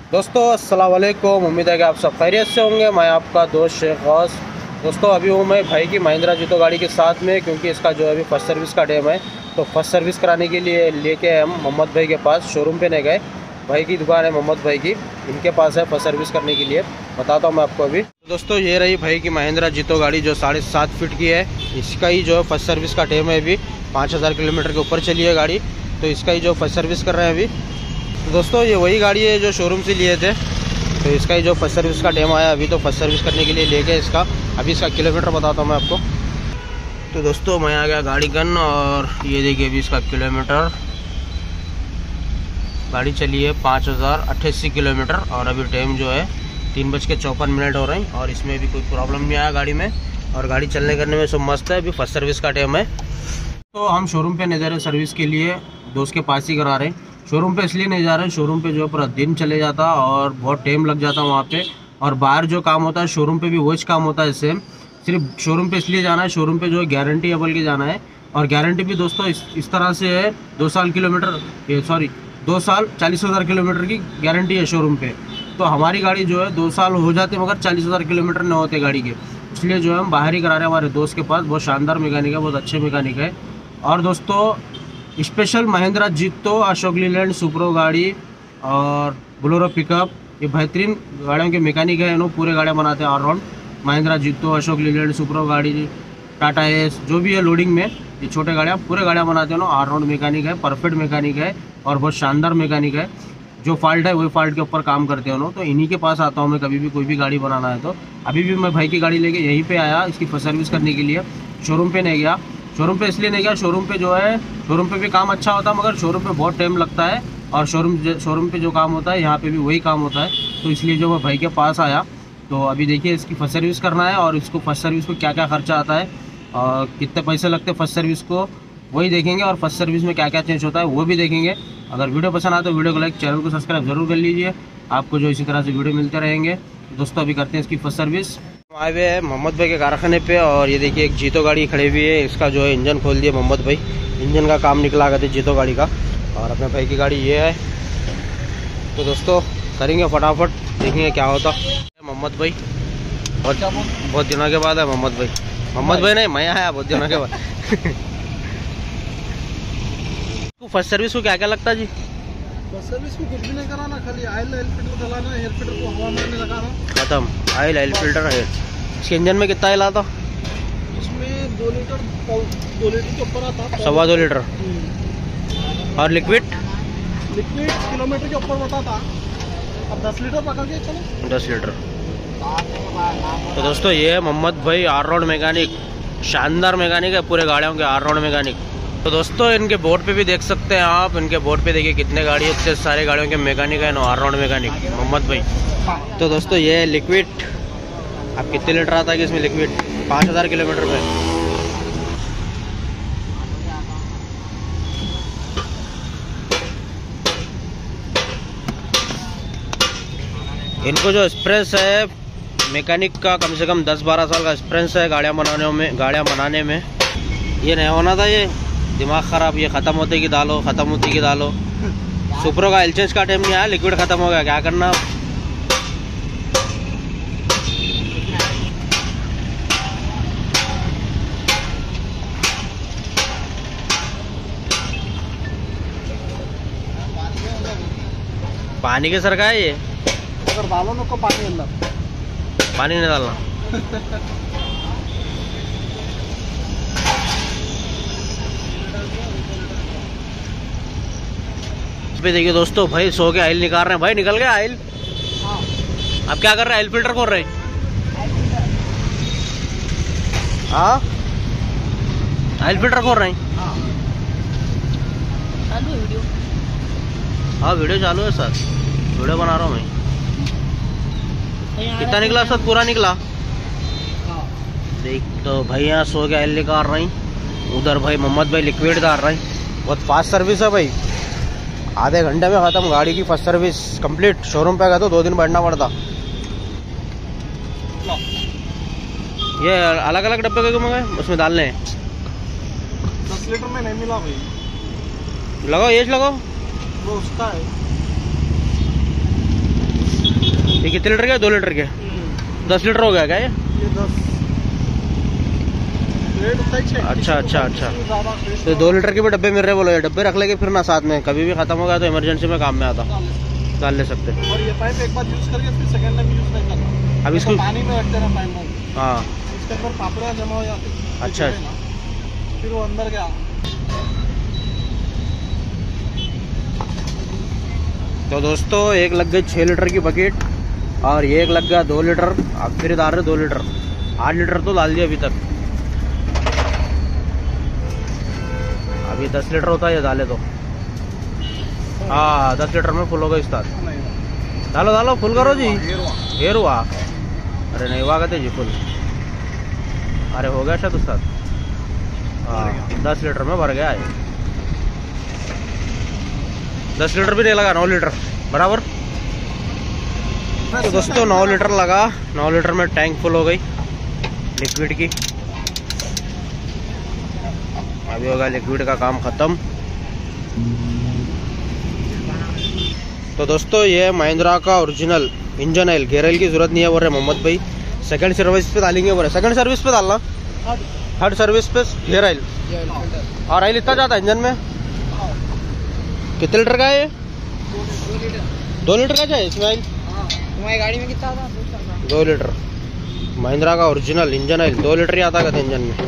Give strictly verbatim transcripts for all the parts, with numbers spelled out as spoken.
दोस्तों अस्सलाम वालेकुम, उम्मीद है कि आप सब खैरियत से होंगे। मैं आपका दोस्त शेख गौस। दोस्तों अभी हूँ मैं भाई की महिंद्रा जीतो गाड़ी के साथ में, क्योंकि इसका जो है अभी फर्स्ट सर्विस का टाइम है। तो फर्स्ट सर्विस कराने के लिए लेके हम मोहम्मद भाई के पास शोरूम पे नहीं गए। भाई की दुकान है मोहम्मद भाई की, इनके पास है फर्स्ट सर्विस करने के लिए। बताता हूँ मैं आपको अभी। दोस्तों ये रही भाई की महिंद्रा जीतो गाड़ी जो साढ़े सात फीट की है। इसका ही जो है फर्स्ट सर्विस का टाइम है अभी। पाँच हज़ार किलोमीटर के ऊपर चली है गाड़ी, तो इसका ही जो फर्स्ट सर्विस कर रहे हैं अभी। तो दोस्तों ये वही गाड़ी है जो शोरूम से लिए थे, तो इसका ही जो फर्स्ट सर्विस का टाइम आया अभी। तो फर्स्ट सर्विस करने के लिए लेके इसका अभी इसका किलोमीटर बताता हूँ मैं आपको। तो दोस्तों मैं आ गया गाड़ी गन, और ये देखिए अभी इसका किलोमीटर। गाड़ी चली है पाँच हज़ार अट्ठासी किलोमीटर, और अभी टाइम जो है तीन बज के चौपन मिनट हो रहे हैं। और इसमें भी कोई प्रॉब्लम नहीं आया गाड़ी में, और गाड़ी चलने करने में सब मस्त है। अभी फर्स्ट सर्विस का टाइम है। तो हम शोरूम पे नहीं जा रहे सर्विस के लिए, दोस्त के पास ही करा रहे हैं। शोरूम पे इसलिए नहीं जा रहे हैं, शोरूम पे जो है पूरा दिन चले जाता और बहुत टाइम लग जाता वहाँ पे। और बाहर जो काम होता है शोरूम पे भी वही काम होता है सेम। सिर्फ शोरूम पे इसलिए जाना है, शोरूम पे जो है गारंटी अबल के जाना है। और गारंटी भी दोस्तों इस इस तरह से है, दो साल किलोमीटर सॉरी दो साल चालीस हज़ार किलोमीटर की गारंटी है शोरूम पे। तो हमारी गाड़ी जो है दो साल हो जाते मगर चालीस हज़ार किलोमीटर न होते गाड़ी के, इसलिए जो है हम बाहर ही करा रहे हैं हमारे दोस्त के पास। बहुत शानदार मैकेनिक है, बहुत अच्छे मैकेनिक है। और दोस्तों स्पेशल महिंद्रा जीतो, अशोक लीलैंड, सुप्रो गाड़ी और बोलेरो पिकअप, ये बेहतरीन गाड़ियों के मैकेनिक है। इन्होंने पूरे गाड़ियाँ बनाते हैं ऑलराउंड। महिंद्रा जीतो, अशोक लीलैंड, सुप्रो गाड़ी, टाटा एस, जो भी है लोडिंग में ये छोटे गाड़ियाँ पूरे गाड़ियाँ बनाते हैं ना। ऑलराउंड मैकेनिक है, परफेक्ट मैकेनिक है और बहुत शानदार मैकेनिक है। जो फॉल्ट है वही फॉल्ट के ऊपर काम करते हैं उन्होंने। तो इन्हीं के पास आता हूँ मैं कभी भी कोई भी गाड़ी बनाना है तो। अभी भी मैं भाई की गाड़ी लेके यहीं पे आया इसकी फर्स्ट सर्विस करने के लिए। शोरूम पे नहीं गया, शोरूम पे इसलिए नहीं गया, शोरूम पे जो है शोरूम पे भी काम अच्छा होता है मगर शोरूम पे बहुत टाइम लगता है। और शोरूम शोरूम पे जो काम होता है यहाँ पे भी वही काम होता है। तो इसलिए जो मैं भाई के पास आया। तो अभी देखिए इसकी फर्स्ट सर्विस करना है, और इसको फर्स्ट सर्विस को क्या क्या खर्चा आता है और कितने पैसे लगते हैं फर्स्ट सर्विस को, वही देखेंगे। और फर्स्ट सर्विस में क्या क्या चेंज होता है वो भी देखेंगे। अगर वीडियो पसंद आए तो वीडियो को लाइक, चैनल को सब्सक्राइब जरूर कर लीजिए। आपको जो इसी तरह से वीडियो मिलते रहेंगे। दोस्तों अभी करते हैं इसकी फर्स्ट सर्विस। आए हुए हैं मोहम्मद भाई के कारखाने पे, और ये देखिए एक जीतो गाड़ी खड़ी हुई है। इसका जो है इंजन खोल दिया मोहम्मद भाई, इंजन का काम निकला करते जीतो गाड़ी का। और अपने भाई की गाड़ी ये है। तो दोस्तों करेंगे फटाफट, देखेंगे क्या होता मोहम्मद भाई। बहुत बहुत दिनों के बाद है मोहम्मद भाई। मोहम्मद भाई नहीं, मैं आया बहुत दिनों के बाद। फर्स्ट सर्विस को क्या क्या लगता है जी? फर्स्ट सर्विस को कुछ भी नहीं कराना, खाली ऑयल ऑयल फिल्टर डालना, एयर फिल्टर को हवा में लगाना, खत्म। ऑयल ऑयल फिल्टर है। इसके इंजन में कितना ऑयल आता? इसमें दो लीटर दो लीटर के ऊपर आता, सवा दो लीटर। और लिक्विड लिक्विड किलोमीटर के ऊपर बताता। अब दस लीटर पकड़ के चलो, दस लीटर। तो दोस्तों ये है मोहम्मद भाई, ऑलराउंड मैकेनिक, शानदार मैकेनिक है, पूरे गाड़ियों के ऑलराउंड मैकेनिक। तो दोस्तों इनके बोर्ड पे भी देख सकते हैं आप, इनके बोर्ड पे देखिए कितने गाड़ी इतने सारे गाड़ियों के मैकेनिक है, ऑलराउंड मैकेनिक मोहम्मद भाई। तो दोस्तों ये है लिक्विड। अब कितने लीटर आता है कि इसमें लिक्विड? पाँच हज़ार किलोमीटर में। इनको जो एक्सपीरियंस है मैकेनिक का कम से कम दस बारह साल का एक्सपीरियंस है गाड़ियाँ बनाने में गाड़ियाँ बनाने में। ये नहीं होना था, ये दिमाग ख़राब, ये ख़त्म होते कि डालो, ख़त्म होती कि डालो। सुप्रो का एलचेंज का टाइम नहीं आया, लिक्विड ख़त्म हो गया, क्या करना। पानी के सर का है ये, अगर डालो ना को पानी अंदर, पानी नहीं डालना। पे देखिए दोस्तों भाई सो के ऑयल निकाल रहे हैं। भाई निकल गया ऑयल। अब क्या कर रहे हैं? ऑयल फिल्टर खोल रहे हैं। हाँ ऑयल फिल्टर खोल रहे हैं। हाँ वीडियो चालू है सर, वीडियो बना रहा हूँ मैं। कितना निकला सर? पूरा निकला। देख तो भाई यहाँ सो के ऑयल निकाल रहे हैं, उधर भाई मोहम्मद भाई लिक्विड डाल रहे हैं। बहुत फास्ट सर्विस है भाई, आधे घंटे में ख़त्म गाड़ी की फर्स्ट सर्विस कंप्लीट। शोरूम पे गया तो दो दिन बैठना पड़ता। ये अलग अलग डब्बे के मंगाए, उसमें डालने हैं। दस लीटर में नहीं मिला भाई। लगाओ, ये लगाओ, वो उसका है। ये कितने लीटर के? दो लीटर के। दस लीटर हो गया क्या ये? ये दस। अच्छा अच्छा अच्छा। तो दो लीटर के भी डब्बे मिल रहे बोलो, ये डब्बे रख लेंगे फिर ना साथ में, कभी भी खत्म हो गया तो इमरजेंसी में काम में आता, डाल ले सकते। और ये पाइप एक बार यूज करके फिर सेकंड टाइम यूज नहीं करना। अब इसको पानी में रख देना पाइप में। हाँ, इसके अंदर पापड़ा जमा हो जाती है। अच्छा, फिर वो अंदर गया। तो दोस्तों एक लग गई छः लीटर की बकेट और ये एक लग गया दो लीटर। अब फिर डाल रहे दो लीटर, आठ लीटर तो डाल दिया अभी तक। अभी दस लीटर होता है ये डाले तो। हाँ दस लीटर में फुल होगा स्टार्ट। डालो डालो फुल करो जी। हेर हुआ? अरे नहीं हुआ कहते जी फुल। अरे हो गया शायद उस्ताद। हाँ दस लीटर में भर गया है। दस लीटर भी नहीं लगा, नौ लीटर बराबर। तो दोस्तों नौ लीटर लगा, नौ लीटर में टैंक फुल हो गई लिक्विड की। अभी होगा लिक्विड का काम खत्म। तो दोस्तों ये महिंद्रा का original engine oil, gear oil की जरूरत नहीं है बोल रहे मोहम्मद भाई। सेकंड सर्विस पे डालेंगे बोल रहे। सेकंड सर्विस पे डालना, थर्ड सर्विस पे गेयर ऑयल। और ऑयल इतना जाता है इंजन में? कितने लीटर का है ये? दो लीटर का चाहिए इसमें ऑयल? तुम्हारी गाड़ी में कितना था? दो लीटर महिंद्रा का ओरिजिनल इंजन ऑयल, दो लीटर ही आता कहते इंजन में।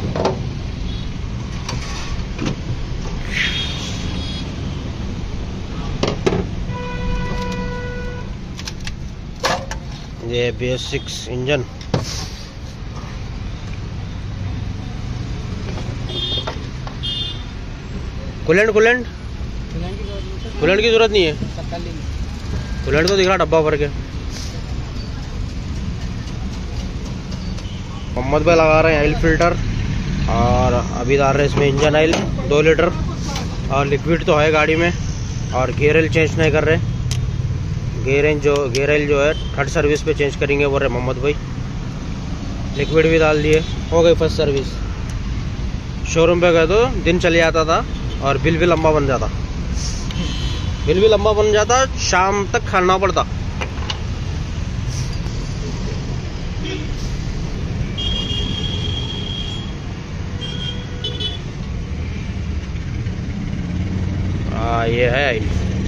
ये B S six engine. Coolant coolant coolant की जरूरत नहीं है। कूलेंट तो दिख रहा डब्बा भर के। मोहम्मद भाई लगा रहे हैं ऑयल फिल्टर और अभी डाल रहे हैं इसमें इंजन ऑयल दो लीटर। और लिक्विड तो है गाड़ी में। और गेयर ऑयल चेंज नहीं कर रहे। गेयर ऑयल जो गेयर ऑयल जो है थर्ड सर्विस पे चेंज करेंगे बोल रहे मोहम्मद भाई। लिक्विड भी डाल दिए, हो गई फर्स्ट सर्विस। शोरूम पे गए तो दिन चले जाता था और बिल भी लंबा बन जाता। बिल भी लंबा बन जाता, शाम तक खाना पड़ता। आ, ये है ऑयल।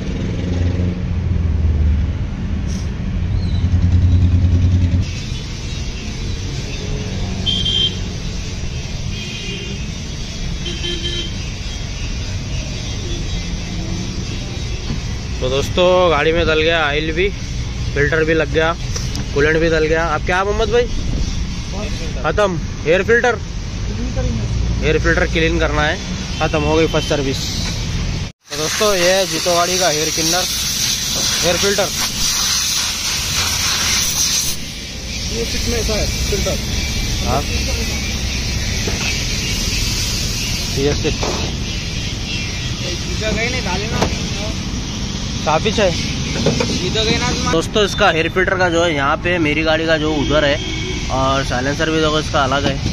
तो दोस्तों गाड़ी में डल गया ऑयल भी, फिल्टर भी लग गया, कूलेंट भी डल गया। अब क्या मोहम्मद भाई? खत्म। Air filter air filter clean करना है, खत्म हो गई फर्स्ट सर्विस। तो दोस्तों ये है जीतो गाड़ी का एयर क्लीनर, एयर फिल्टर। ये कितने का है फिल्टर? हाँ ये काफी है। दोस्तों इसका एयर फिल्टर का जो है यहाँ पे, मेरी गाड़ी का जो उधर है, और साइलेंसर भी देखो इसका अलग है।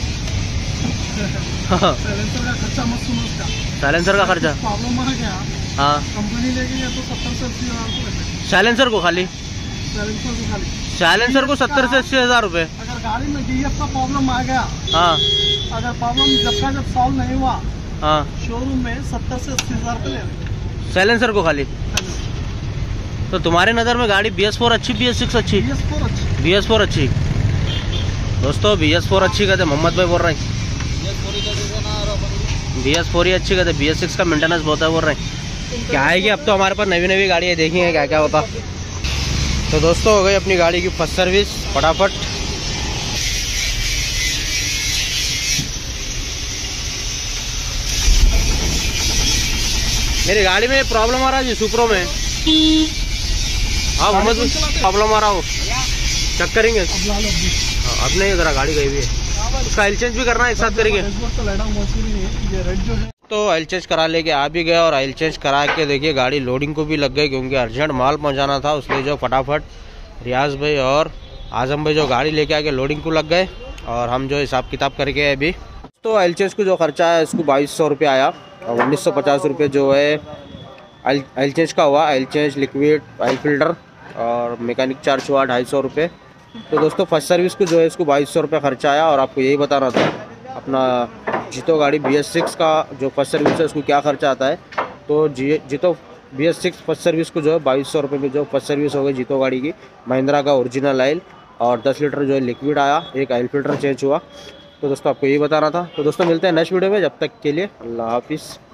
साइलेंसर का खर्चा मत सुनो उसका। साइलेंसर का खर्चा प्रॉब्लम आ गया। हाँ कंपनी लेके गया तो सत्तर से अस्सी हजार रुपये। साइलेंसर को खाली साइलेंसर को खाली साइलेंसर को सत्तर से अस्सी हजार रुपए। अगर गाड़ी में डी एफ का प्रॉब्लम आ गया, हाँ अगर प्रॉब्लम जब का जब सॉल्व नहीं हुआ, हाँ शोरूम में सत्तर से अस्सी हजार रुपये ले रहे। साइलेंसर को खाली। तो तुम्हारे नज़र में गाड़ी बी एस फोर अच्छी, बी एस सिक्स अच्छी? बी एस फोर अच्छी। बी एस फोर अच्छी। दोस्तों बी एस फोर अच्छी कहते मोहम्मद भाई बोल रहे हैं। बी एस फोर ही अच्छी कहते, बी एस सिक्स का मेंटेनेंस बहुत है बोल रहे हैं। क्या है कि अब तो हमारे पास नई नई गाड़ी है, देखेंगे क्या क्या होता। तो दोस्तों हो गई अपनी गाड़ी की फर्स्ट सर्विस फटाफट। मेरी गाड़ी में प्रॉब्लम आ रहा है जी, सुप्रो में। हाँ मोहम्मद प्रॉब्लम आ रहा हो, चेक करेंगे। हाँ अब नहीं करा, गाड़ी गई भी है, उसका ऑयल चेंज भी करना है, एक साथ करेंगे। तो ऑयल चेंज करा लेके आ भी गया, और ऑयल चेंज करा के देखिए गाड़ी लोडिंग को भी लग गई, क्योंकि अर्जेंट माल पहुंचाना था। उसलिए जो फटाफट रियाज भाई और आजम भाई जो गाड़ी लेके आके लोडिंग को लग गए, और हम जो हिसाब किताब करके अभी। तो ऑयल चेंज को जो खर्चा है इसको बाईस सौ रुपये आया, और उन्नीस सौ पचास रुपये जो है ऑयल चेंज का हुआ। Oil change, liquid, oil filter और मैकेनिक चार्ज हुआ ढाई सौ रुपये। तो दोस्तों फर्स्ट सर्विस को जो है इसको बाईस सौ रुपये खर्चा आया। और आपको यही बताना था अपना जीतो गाड़ी बी एस सिक्स का जो फर्स्ट सर्विस है उसको क्या खर्चा आता है। तो जी Jeeto B S six first service को जो है बाईस सौ रुपये में जो फर्स्ट सर्विस हो गई जीतो गाड़ी की, महिंद्रा का ओरिजिनल ऑयल और दस लीटर जो है लिक्विड आया, एक ऑयल फिल्टर चेंज हुआ। तो दोस्तों आपको यही बताना था। तो दोस्तों मिलते हैं नेक्स्ट वीडियो में, जब तक के लिए अल्लाह हाफिज़।